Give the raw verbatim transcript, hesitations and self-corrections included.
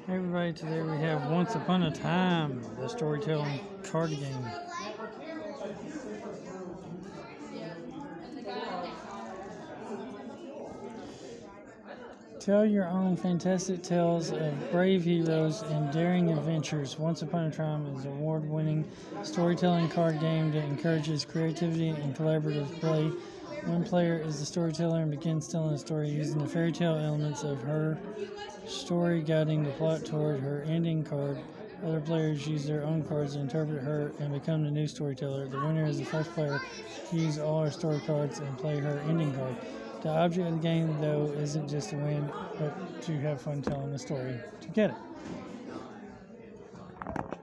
Hey everybody, today we have Once Upon a Time, the storytelling card game. Tell your own fantastic tales of brave heroes and daring adventures. Once Upon a Time is an award-winning storytelling card game that encourages creativity and collaborative play. One player is the storyteller and begins telling a story using the fairy tale elements of her story, guiding the plot toward her ending card. Other players use their own cards to interpret her and become the new storyteller. The winner is the first player to use all her story cards and play her ending card. The object of the game, though, isn't just to win, but to have fun telling the story to get it.